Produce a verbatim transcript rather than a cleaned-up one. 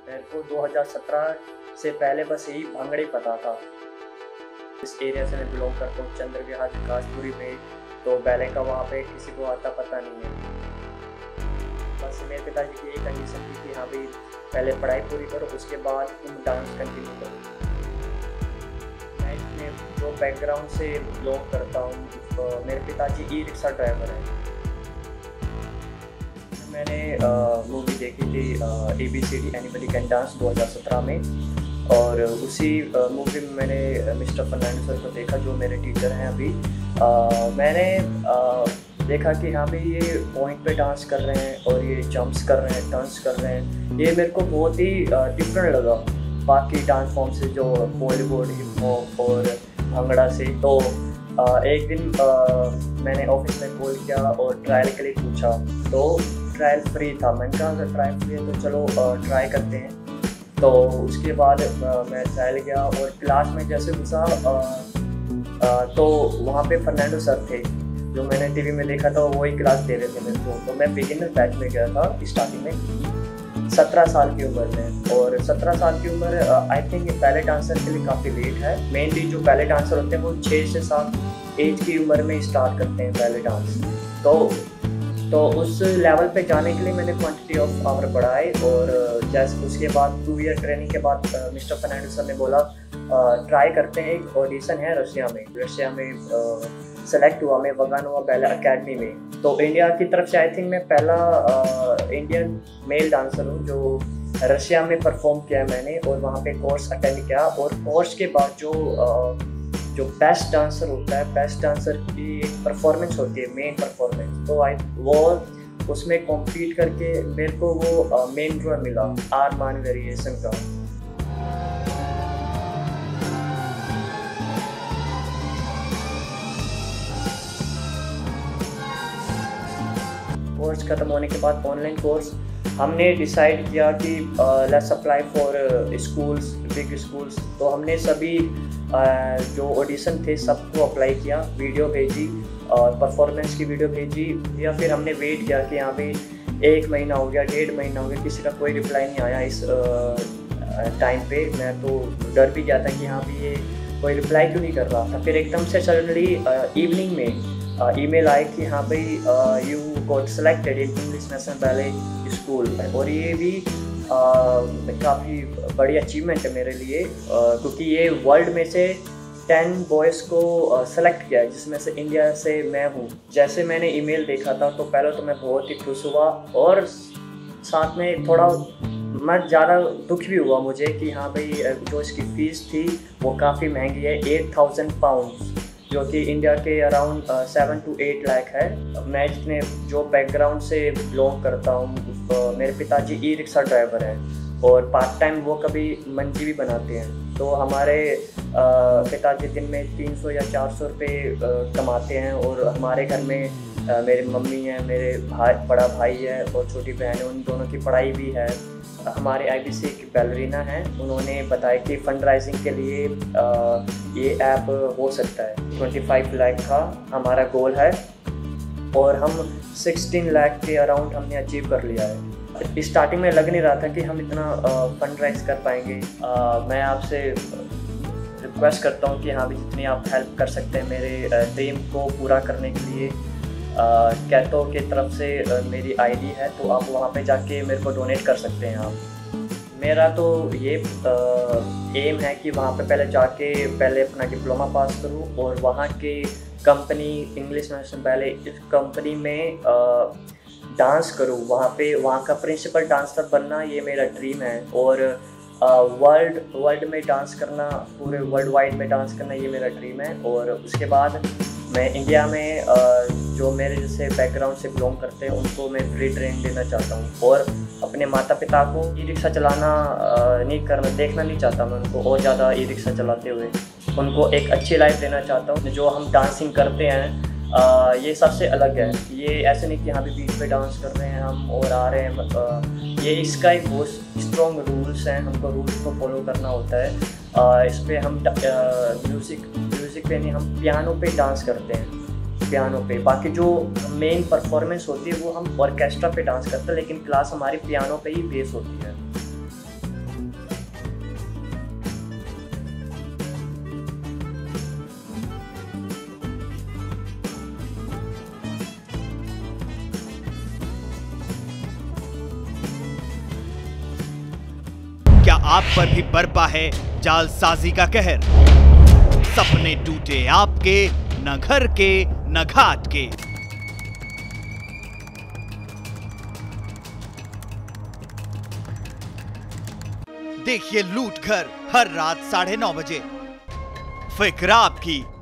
मेरे को दो हज़ार सत्रह से पहले बस यही भांगड़े पता था। इस एरिया से मैं बिलोंग करता हूँ, चंद्र विहार विकासपुरी में, तो बैले का वहाँ पे किसी को आता पता नहीं है। बस मेरे पिताजी की एक कंडीशन थी कि हाँ भाई पहले पढ़ाई पूरी करो, उसके बाद तुम डांस कंटिन्यू करो। मैं इसमें जो बैकग्राउंड से बिलोंग करता हूँ, तो मेरे पिताजी ई रिक्शा ड्राइवर हैं। मैंने मूवी देखी थी A B C D anybody can dance दो हज़ार सत्रह में, और उसी मूवी में मैंने मिस्टर फर्नांडो सर को देखा जो मेरे टीचर हैं अभी। आ, मैंने आ, देखा कि हाँ भाई ये पॉइंट पे डांस कर रहे हैं और ये जंप्स कर रहे हैं, टर्न्स कर रहे हैं। ये मेरे को बहुत ही डिफरेंट लगा बाकी डांस फॉर्म से, जो बॉलीवुड, हिप हॉप और भंगड़ा से। तो आ, एक दिन आ, मैंने ऑफिस में कॉल किया और ट्रायल के लिए पूछा, तो ट्रायल फ्री था। मैंने कहा अगर ट्रायल फ्री है तो चलो ट्राई करते हैं। तो उसके बाद मैं ट्रायल गया और क्लास में जैसे घुसा तो वहाँ पे फर्नांडो सर थे जो मैंने टीवी में देखा था, वही क्लास दे रहे थे मेरे को। तो मैं बिगिनर बैच में गया था स्टार्टिंग में सत्रह साल की उम्र में, और सत्रह साल की उम्र आई थिंक पहले डांसर के लिए काफ़ी लेट है। मेनली जो पहले डांसर होते हैं वो छः से सात एज की उम्र में स्टार्ट करते हैं पहले डांस। तो तो उस लेवल पे जाने के लिए मैंने क्वांटिटी ऑफ आवर बढ़ाए, और जैसे उसके बाद टू ईयर ट्रेनिंग के बाद मिस्टर फर्नांडो सर ने बोला ट्राई करते हैं, एक ऑडिशन है रशिया में रशिया में सेलेक्ट हुआ मैं वगानोवा बैले अकेडमी में। तो इंडिया की तरफ से आई थिंक मैं पहला इंडियन मेल डांसर हूँ जो रशिया में परफॉर्म किया मैंने, और वहाँ पे कोर्स अटेंड किया। और कोर्स के बाद जो आ, जो बेस्ट डांसर होता है, बेस्ट डांसर की एक परफॉर्मेंस होती है, मेन परफॉर्मेंस। तो आई वो उसमें कॉम्पीट करके मेरे को वो मेन ड्रॉ मिला आर मान वेरिएशन का। कोर्स ख़त्म होने के बाद ऑनलाइन कोर्स हमने डिसाइड किया कि let's apply for schools, big schools. तो हमने सभी uh, जो ऑडिशन थे सबको अप्लाई किया, वीडियो भेजी और परफॉर्मेंस की वीडियो भेजी, या फिर हमने वेट किया कि यहाँ पे एक महीना हो गया, डेढ़ महीना हो गया, किसी का कोई रिप्लाई नहीं आया इस टाइम uh, पे। मैं तो डर भी गया था कि यहाँ पे ये कोई रिप्लाई क्यों नहीं कर रहा था। फिर एकदम से सडनली इवनिंग में ईमेल आए कि हाँ भाई you got selected in English National Ballet School. और ये भी काफ़ी बड़ी अचीवमेंट है मेरे लिए, क्योंकि ये वर्ल्ड में से टेन बॉयज़ को सेलेक्ट किया है, जिसमें से इंडिया से मैं हूँ। जैसे मैंने ईमेल देखा था तो पहले तो मैं बहुत ही खुश हुआ, और साथ में थोड़ा मैं ज़्यादा दुख भी हुआ मुझे कि हाँ भाई जो इसकी फ़ीस थी वो काफ़ी महंगी है, एट थाउजेंड पाउंड, जो कि इंडिया के around seven to eight lakh है। मैं जितने जो बैकग्राउंड से बिलोंग करता हूँ, मेरे पिताजी ई रिक्शा ड्राइवर हैं और पार्ट टाइम वो कभी मंजी भी बनाते हैं। तो हमारे पिताजी दिन में तीन सौ या चार सौ रुपये कमाते हैं, और हमारे घर में आ, मेरी मम्मी है, मेरे भाई, बड़ा भाई है और छोटी बहन है, उन दोनों की पढ़ाई भी है। हमारे आई बी सी की बैलरीना है, उन्होंने बताया कि फंड राइजिंग के लिए आ, ये ऐप हो सकता है। पच्चीस लाख का हमारा गोल है, और हम सोलह लाख के अराउंड हमने अचीव कर लिया है। स्टार्टिंग में लग नहीं रहा था कि हम इतना फंड राइज कर पाएंगे। आ, मैं आपसे रिक्वेस्ट करता हूँ कि हाँ भी जितनी आप हेल्प कर सकते हैं मेरे ड्रीम को पूरा करने के लिए। कैतो की तरफ से uh, मेरी आईडी है, तो आप वहाँ पे जाके मेरे को डोनेट कर सकते हैं आप। मेरा तो ये एम uh, है कि वहाँ पे पहले जाके पहले अपना डिप्लोमा पास करूँ, और वहाँ के कंपनी इंग्लिश नेशनल बैले इस कंपनी में डांस uh, करूँ। वहाँ पे वहाँ का प्रिंसिपल डांसर बनना ये मेरा ड्रीम है, और वर्ल्ड uh, वर्ल्ड में डांस करना, पूरे वर्ल्ड वाइड में डांस करना ये मेरा ड्रीम है। और उसके बाद मैं इंडिया में जो मेरे जैसे बैकग्राउंड से बिलोंग करते हैं उनको मैं फ्री ट्रेनिंग देना चाहता हूँ, और अपने माता पिता को ई रिक्शा चलाना नहीं करना देखना नहीं चाहता मैं उनको और ज़्यादा ई रिक्शा चलाते हुए। उनको एक अच्छी लाइफ देना चाहता हूँ। जो हम डांसिंग करते हैं आ, ये सबसे अलग है। ये ऐसे नहीं कि हाँ भी बीच पे डांस कर रहे हैं हम और आ रहे हैं। आ, ये इसका एक बहुत स्ट्रॉन्ग रूल्स हैं, हमको रूल्स को फॉलो करना होता है। आ, इस पर हम म्यूज़िक म्यूज़िक पे नहीं, हम पियानो पे डांस करते हैं, पियानो पे। बाकी जो मेन परफॉर्मेंस होती है वो हम ऑर्केस्ट्रा पे डांस करते हैं, लेकिन क्लास हमारी पियानो पे ही बेस होती है। क्या आप पर भी बरपा है जालसाजी का कहर? सपने टूटे आपके, न घर के न घाट के। देखिए लूट घर हर रात साढ़े नौ बजे। फिक्र आपकी,